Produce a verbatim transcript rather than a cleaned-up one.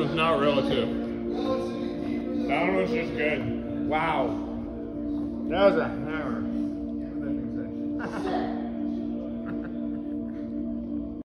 was not relative. That one was just good. Wow. That was a hammer.